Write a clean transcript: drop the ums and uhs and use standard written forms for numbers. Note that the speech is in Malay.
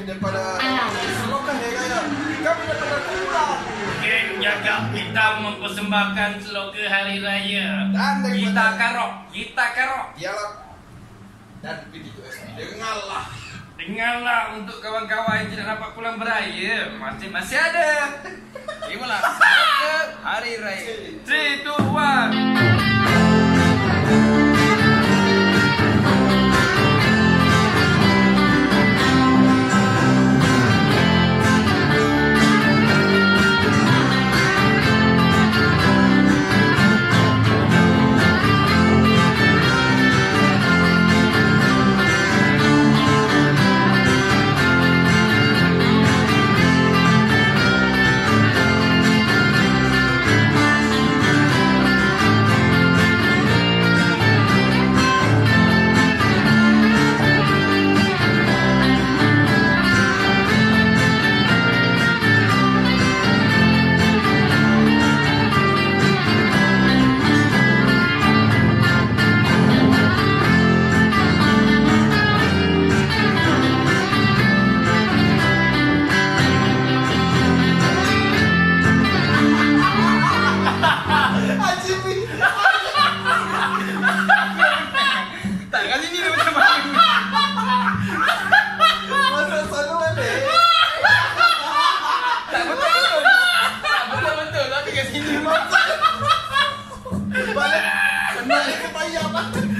daripada selokan ya kaya. Kami daripada kurang. Geng jaga kita mempersembahkan slogan hari raya. Dan Kita karok. Dialog dan video. Dengarlah. Dengarlah untuk kawan-kawan yang tidak dapat pulang beraya. Masih ada. Inilah slogan hari raya. 3, 2, 1. Balik ke bayar